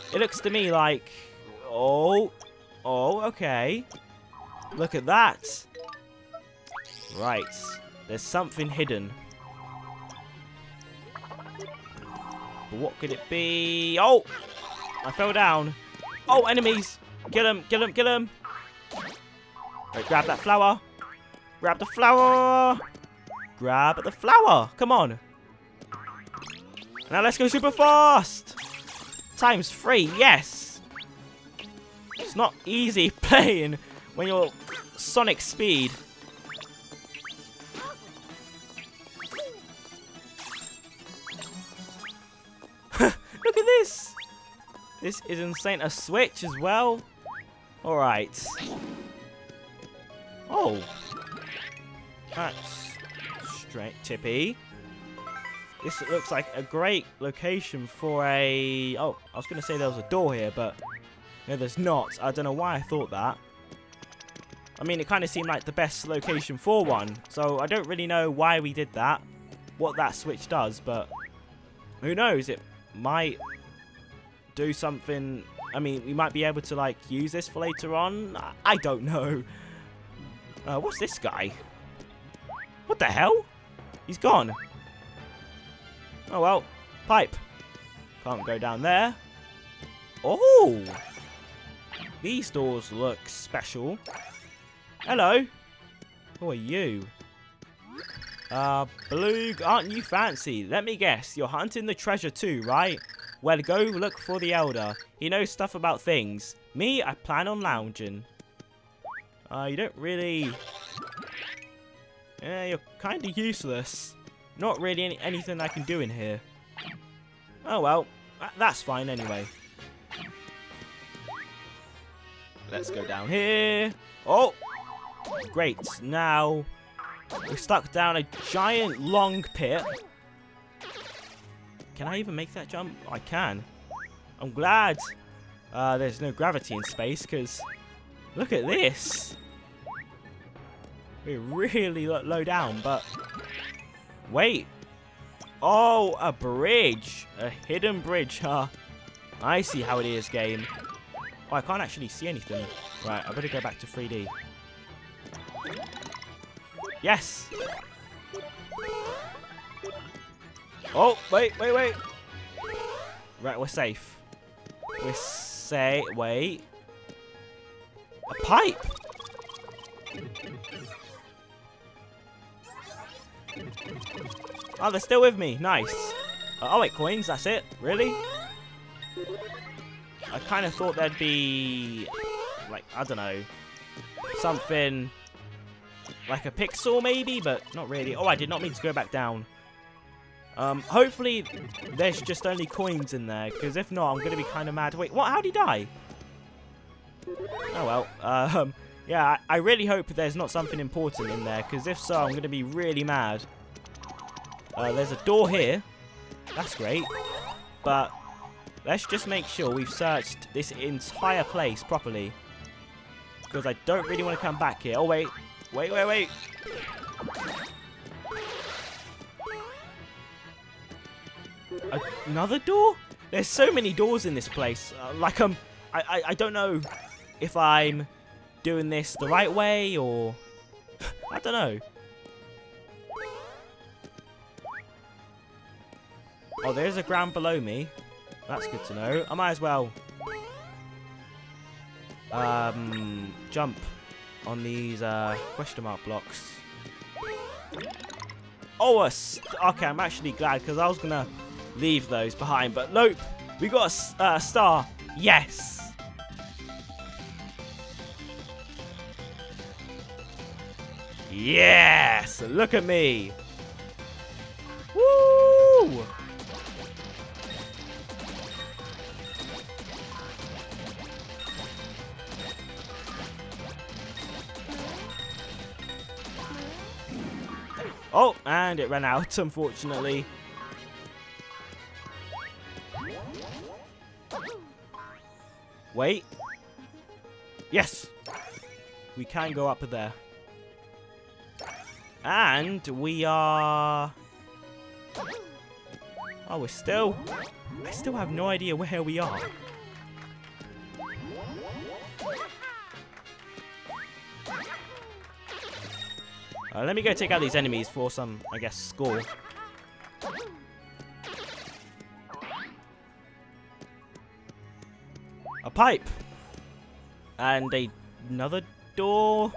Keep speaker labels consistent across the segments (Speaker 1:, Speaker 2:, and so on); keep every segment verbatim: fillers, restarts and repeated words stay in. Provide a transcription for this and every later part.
Speaker 1: It looks to me like... Oh. Oh, okay. Look at that. Right. There's something hidden. But what could it be? Oh! I fell down. Oh, enemies! Kill him, kill him, kill him! Right, grab that flower. Grab the flower! Grab the flower! Come on! Now let's go super fast! Times three, yes! It's not easy playing when you're Sonic speed. Look at this! This is insane. A switch as well? Alright. Oh. That's straight tippy. This looks like a great location for a... Oh, I was going to say there was a door here, but no, there's not. I don't know why I thought that. I mean, it kind of seemed like the best location for one, so I don't really know why we did that, what that switch does, but who knows? It might do something. I mean, we might be able to, like, use this for later on. I don't know. Uh, what's this guy? What the hell? He's gone. Oh, well. Pipe. Can't go down there. Oh! These doors look special. Hello. Who are you? Uh, Blue, aren't you fancy? Let me guess. You're hunting the treasure too, right? Well, go look for the Elder. He knows stuff about things. Me, I plan on lounging. Uh, you don't really... Yeah, you're kind of useless. Not really any anything I can do in here. Oh, well. That's fine anyway. Let's go down here. Oh! Great. Now, we're stuck down a giant long pit. Can I even make that jump? I can. I'm glad uh, there's no gravity in space, because look at this. We're really low down, but wait. Oh, a bridge. A hidden bridge, huh? I see how it is, game. Oh, I can't actually see anything. Right, I better go back to three D. Yes! Oh, wait, wait, wait. Right, we're safe. We're safe. Wait. A pipe! Oh, they're still with me. Nice. Uh, oh, wait, coins. That's it? Really? I kind of thought there'd be, like, I don't know, something like a pixel maybe, but not really. Oh, I did not mean to go back down. Um, hopefully there's just only coins in there, because if not, I'm going to be kind of mad. Wait, what? How'd he die? Oh, well. Um, yeah, I, I really hope there's not something important in there, because if so, I'm going to be really mad. Uh, there's a door here. That's great. But let's just make sure we've searched this entire place properly, because I don't really want to come back here. Oh, wait. Wait, wait, wait. Another door? There's so many doors in this place. Uh, like, um, I, I, I don't know if I'm doing this the right way or... I don't know. Oh, there's a ground below me. That's good to know. I might as well um, jump on these uh, question mark blocks. Oh, a st okay, I'm actually glad, because I was going to leave those behind. But nope, we got a uh, star. Yes! Yes! Look at me. Woo! Oh, and it ran out, unfortunately. Wait. Yes! We can go up there. And we are... Oh, we're still... I still have no idea where we are. Uh, let me go take out these enemies for some, I guess, score. A pipe. And a, another door.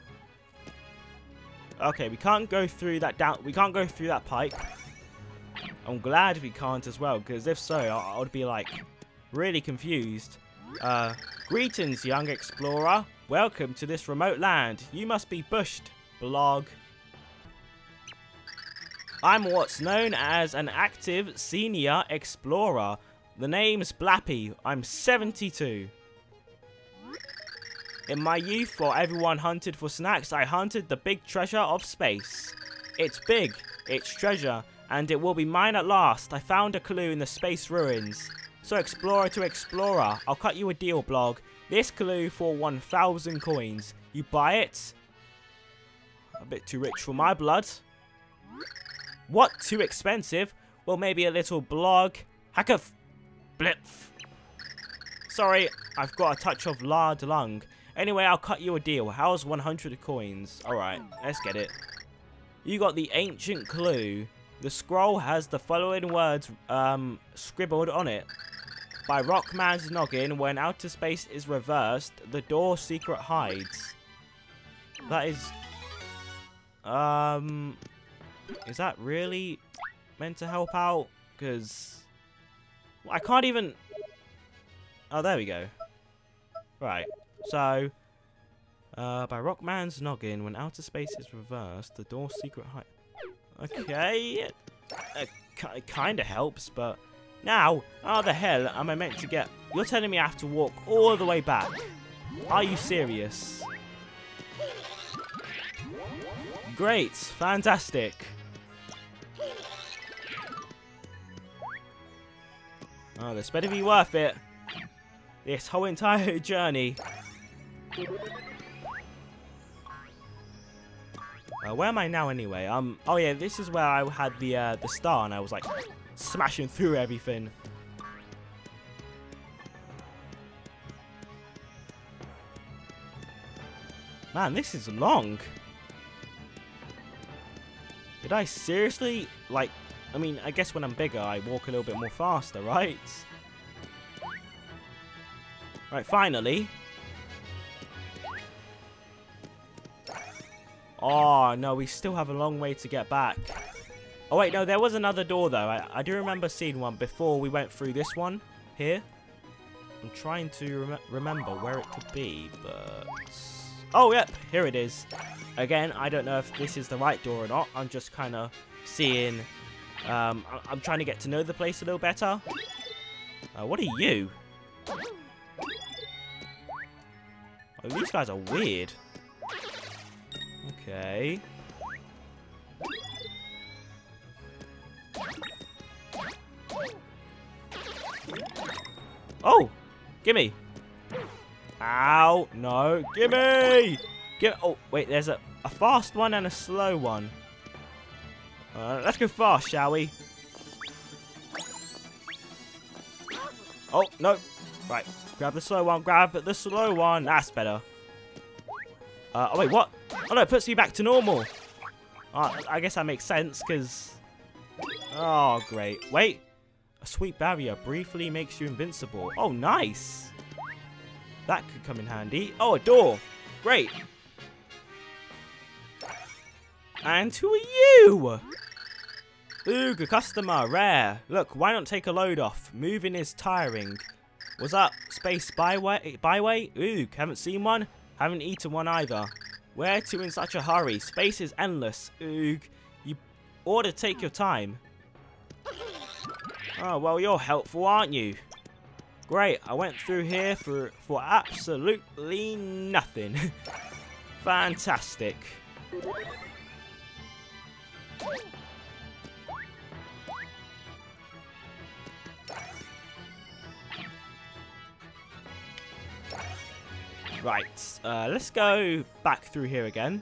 Speaker 1: Okay, we can't go through that down. We can't go through that pipe. I'm glad we can't as well, because if so, I, I would be like really confused. Uh, greetings, young explorer. Welcome to this remote land. You must be bushed, blog. I'm what's known as an active senior explorer. The name's Blappy. I'm seventy-two. In my youth, while everyone hunted for snacks, I hunted the big treasure of space. It's big, it's treasure, and it will be mine at last. I found a clue in the space ruins. So explorer to explorer, I'll cut you a deal, blog. This clue for one thousand coins. You buy it? A bit too rich for my blood. What? Too expensive? Well, maybe a little blog. Hack of blip. Sorry, I've got a touch of lard lung. Anyway, I'll cut you a deal. How's one hundred coins? Alright, let's get it. You got the ancient clue. The scroll has the following words um, scribbled on it. By Rockman's noggin, when outer space is reversed, the door secret hides. That is... Um... Is that really meant to help out? Because... I can't even... Oh, there we go. Right. So... Uh, by Rockman's noggin, when outer space is reversed, the door secret hide... Okay, it uh, kind of helps, but now, how the hell am I meant to get... You're telling me I have to walk all the way back. Are you serious? Great, fantastic. Oh, this better be worth it. This whole entire journey. Uh, where am I now anyway? Um. Oh yeah, this is where I had the uh, the star, and I was like smashing through everything. Man, this is long. Did I seriously like? I mean, I guess when I'm bigger, I walk a little bit more faster, right? Right, finally. Oh, no, we still have a long way to get back. Oh, wait, no, there was another door, though. I, I do remember seeing one before we went through this one here. I'm trying to rem remember where it could be, but... Oh, yep, here it is. Again, I don't know if this is the right door or not. I'm just kind of seeing... Um, I I'm trying to get to know the place a little better. Uh, what are you? Oh, these guys are weird. Okay. Oh! Gimme! Ow! No! Gimme! Give oh, wait, there's a, a fast one and a slow one. Uh, let's go fast, shall we? Oh, no. Right. Grab the slow one. Grab the slow one. That's better. Uh, oh, wait, what? Oh, no, it puts me back to normal. Uh, I guess that makes sense, because... Oh, great. Wait. A sweet barrier briefly makes you invincible. Oh, nice. That could come in handy. Oh, a door. Great. And who are you? Ooh, good customer. Rare. Look, why not take a load off? Moving is tiring. What's up? Space byway? Byway? Ooh, haven't seen one? Haven't eaten one either. Where to in such a hurry? Space is endless. Oog. You ought to take your time. Oh, well, you're helpful, aren't you? Great. I went through here for, for absolutely nothing. Fantastic. Right, uh, let's go back through here again.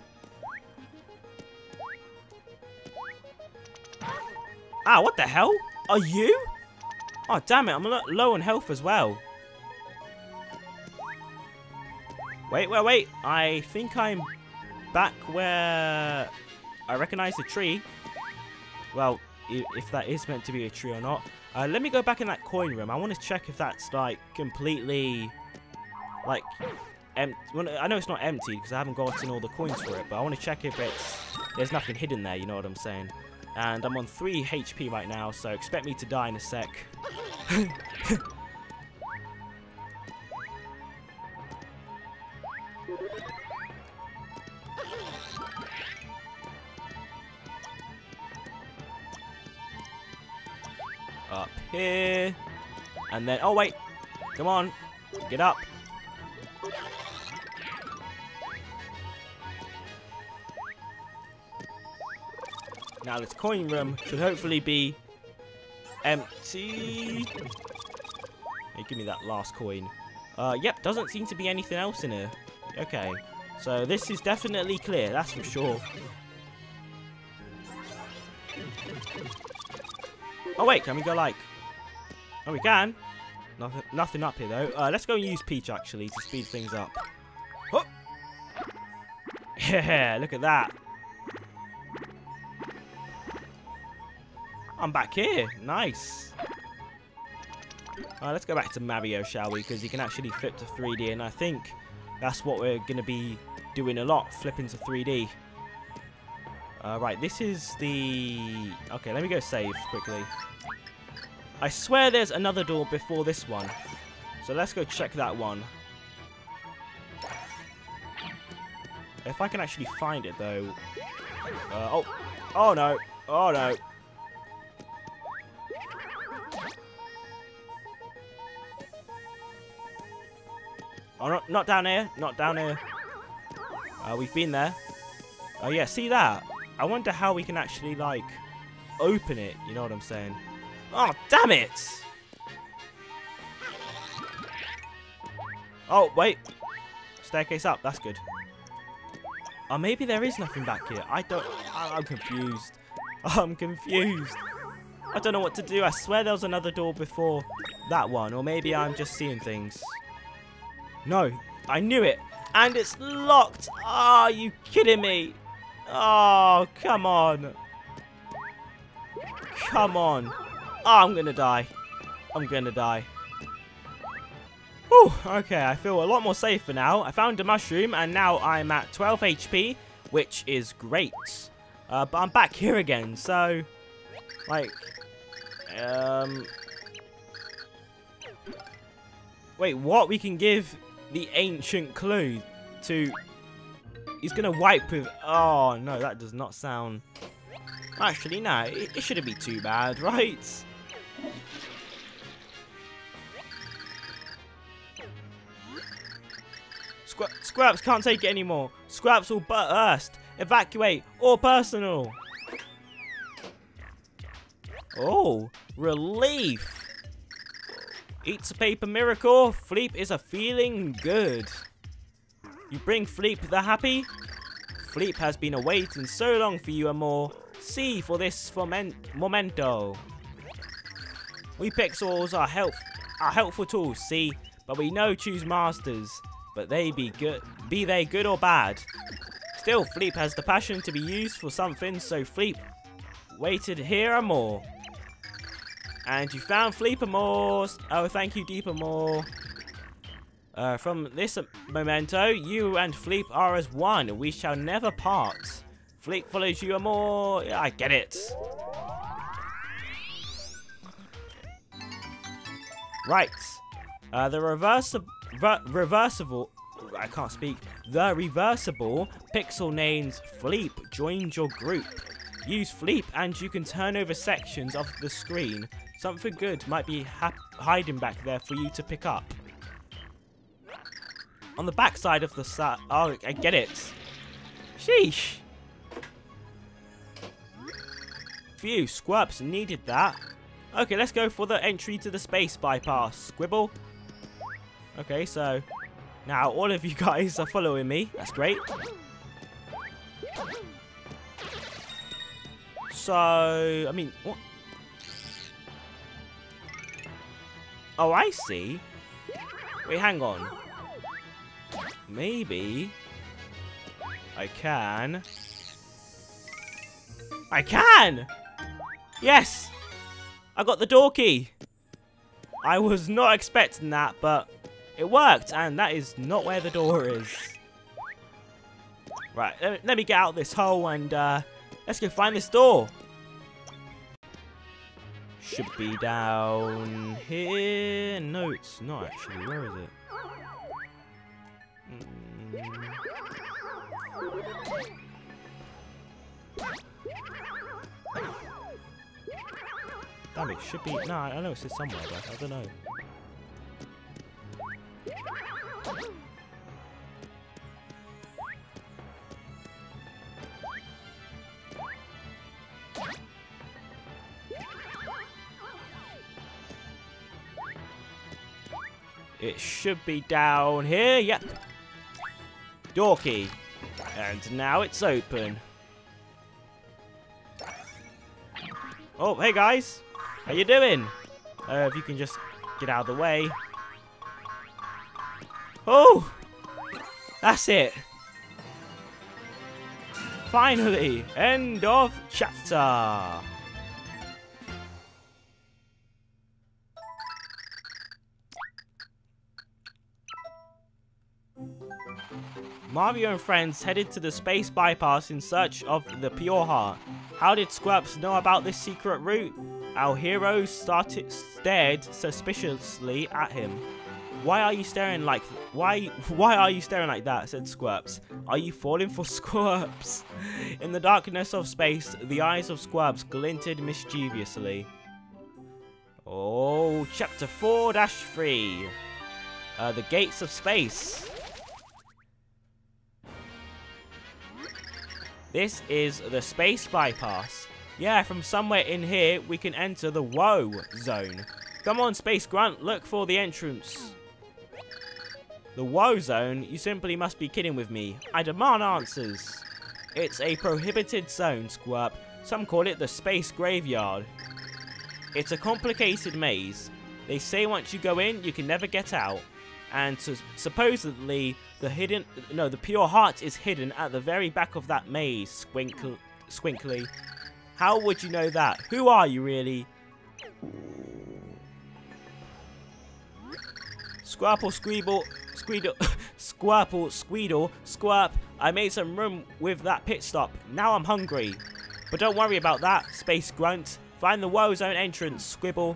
Speaker 1: Ah, what the hell? Are you? Oh, damn it, I'm low on health as well. Wait, wait, wait. I think I'm back where I recognize the tree. Well, if that is meant to be a tree or not. Uh, let me go back in that coin room. I want to check if that's like completely like empty. Well, I know it's not empty because I haven't gotten all the coins for it, but I want to check if it's there's nothing hidden there. You know what I'm saying? And I'm on three H P right now, so expect me to die in a sec. Up here. And then, oh wait. Come on. Get up. Now this coin room should hopefully be empty. Hey, give me that last coin. Uh, yep, doesn't seem to be anything else in here. Okay. So this is definitely clear, that's for sure. Oh wait, can we go like... Oh, we can. Nothing, nothing up here though. Uh, let's go and use Peach actually to speed things up. Oh. Yeah, look at that. I'm back here. Nice. Uh, let's go back to Mario, shall we? Because he can actually flip to three D, and I think that's what we're going to be doing a lot, flipping to three D. Uh, right, this is the... Okay, let me go save quickly. I swear there's another door before this one. So let's go check that one. If I can actually find it, though. Uh, oh. Oh, no. Oh, no. Oh, not, not down here. Not down here. Uh, we've been there. Oh, yeah. See that? I wonder how we can actually, like, open it. You know what I'm saying? Oh, damn it! Oh, wait. Staircase up. That's good. Oh, maybe there is nothing back here. I don't... I'm confused. I'm confused. I don't know what to do. I swear there was another door before that one. Or maybe I'm just seeing things. No. I knew it. And it's locked. Oh, are you kidding me? Oh, come on. Come on. Oh, I'm gonna die. I'm gonna die. Whew, okay, I feel a lot more safer now. I found a mushroom, and now I'm at twelve H P, which is great. Uh, but I'm back here again, so... Like... Um... Wait, what? We can give the ancient clue to... He's gonna wipe with... Oh, no, that does not sound... Actually, no, it, it shouldn't be too bad, right? Squ Scraps can't take it anymore. Scraps will burst. Evacuate. All personal. Oh, relief. Eats a paper miracle. Fleep is a feeling good. You bring Fleep the happy? Fleep has been awaiting so long for you and more. See for this memento. We pixels are help are helpful tools, see, but we know choose masters, but they be good be they good or bad. Still, Fleep has the passion to be used for something, so Fleep waited here and more. And you found Fleep and more. Oh, thank you, Deeper More. Uh, from this memento, you and Fleep are as one. We shall never part. Fleep follows you and more. Yeah, I get it. Right. Uh, the reversible, re reversible, I can't speak. The reversible pixel named Fleep joins your group. Use Fleep and you can turn over sections of the screen. Something good might be ha hiding back there for you to pick up. On the back side of the side. Oh, I get it. Sheesh. Phew, Squirps needed that. Okay, let's go for the entry to the space bypass. Squibble. Okay, so now all of you guys are following me. That's great. So, I mean, what? Oh, I see. Wait, hang on. Maybe I can. I can! Yes! I got the door key. I was not expecting that, but it worked, and that is not where the door is. Right, let me, let me get out this hole and uh, let's go find this door. Should be down here. No, it's not actually. Where is it? Mm. Damn, it should be. No, I know it's here somewhere, but I don't know. It should be down here. Yep. Door key. And now it's open. Oh, hey guys. How you doing? Uh, if you can just get out of the way. Oh! That's it. Finally. End of chapter. Mario and friends headed to the space bypass in search of the Pure Heart. How did Squirps know about this secret route? Our hero started stared suspiciously at him. Why are you staring like why why are you staring like that? Said Squirps. Are you falling for Squirps? In the darkness of space, the eyes of Squirps glinted mischievously. Oh, chapter four dash three. Uh, the gates of space. This is the space bypass. Yeah, from somewhere in here, we can enter the Woe Zone. Come on, Space Grunt, look for the entrance. The Woe Zone? You simply must be kidding with me. I demand answers. It's a prohibited zone, Squirp. Some call it the Space Graveyard. It's a complicated maze. They say once you go in, you can never get out. And so, supposedly, the hidden, no, the Pure Heart is hidden at the very back of that maze, Squinkle, Squinkly. How would you know that? Who are you, really? Squirple, Squeeble, Squeedle, Squirple, Squeedle, Squirp. I made some room with that pit stop. Now I'm hungry. But don't worry about that, Space Grunt. Find the Woe Zone entrance, Squibble.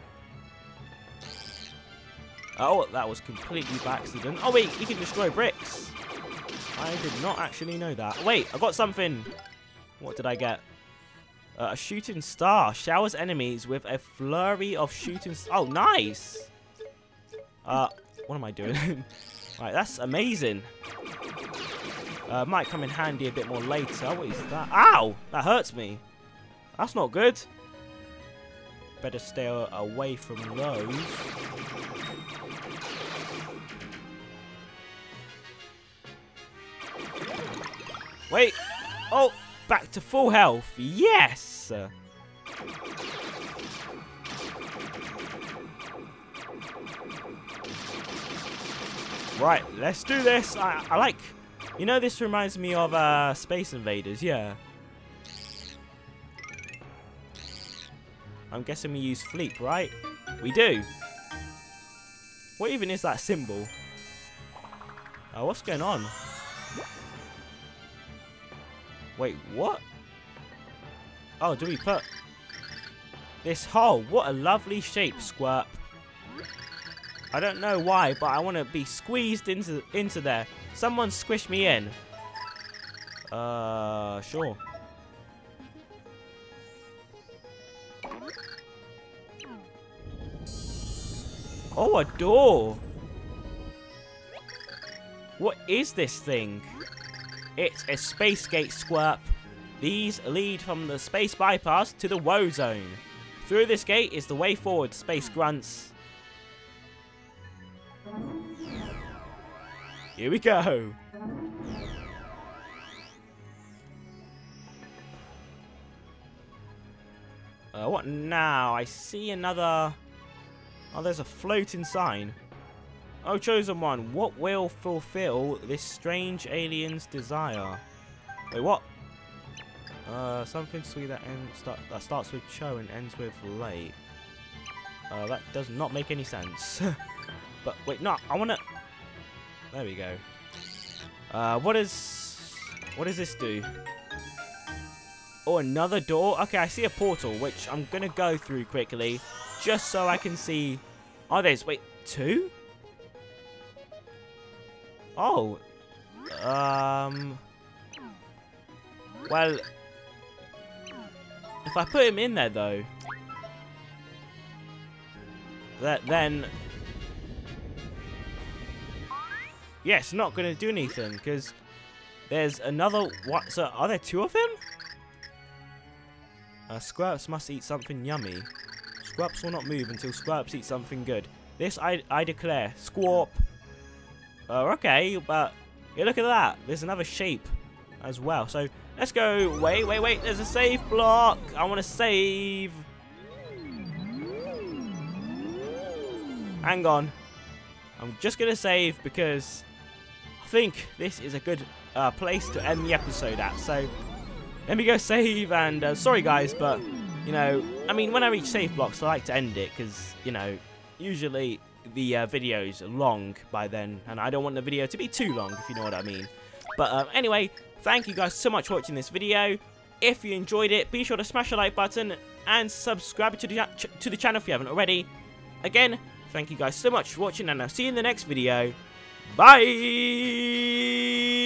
Speaker 1: Oh, that was completely by accident. Oh, wait, you can destroy bricks. I did not actually know that. Wait, I got something. What did I get? Uh, a shooting star. Showers enemies with a flurry of shooting stars. Oh, nice. Uh, what am I doing? Right, that's amazing. Uh, might come in handy a bit more later. What is that? Ow! That hurts me. That's not good. Better stay away from those. Wait. Oh, back to full health. Yes. Right, let's do this. I, I like, you know, this reminds me of uh, Space Invaders. Yeah. I'm guessing we use Fleep, right? We do. What even is that symbol? Oh, what's going on? Wait, what? Oh, do we put this hole? What a lovely shape, Squirp. I don't know why, but I want to be squeezed into into there. Someone squish me in. Uh, sure. Oh, a door. What is this thing? It's a space gate, Squirp. These lead from the space bypass to the Woe Zone. Through this gate is the way forward, Space Grunts. Here we go. Uh, what now? I see another... Oh, there's a floating sign. Oh, Chosen One, what will fulfill this strange alien's desire? Wait, what? Uh, something sweet that ends start that starts with cho and ends with late. Uh, that does not make any sense. But wait, no, I wanna. There we go. Uh, what is what does this do? Oh, another door. Okay, I see a portal, which I'm gonna go through quickly, just so I can see. Oh, there's wait two. Oh. Um. Well. If I put him in there, though, that then, yeah, it's not going to do anything, because there's another, what, so are there two of them? Uh, Squirps must eat something yummy. Squirps will not move until Squirps eat something good. This, I, I declare, Squarp. Uh, okay, but, yeah, look at that. There's another shape as well, so let's go. Wait, wait, wait. There's a save block. I want to save. Hang on. I'm just going to save because I think this is a good uh, place to end the episode at. So let me go save. And uh, sorry, guys, but, you know, I mean, when I reach save blocks, I like to end it because, you know, usually the uh, video's long by then. And I don't want the video to be too long, if you know what I mean. But um, anyway, thank you guys so much for watching this video. If you enjoyed it, be sure to smash the like button and subscribe to the, ch to the channel if you haven't already. Again, thank you guys so much for watching, and I'll see you in the next video. Bye!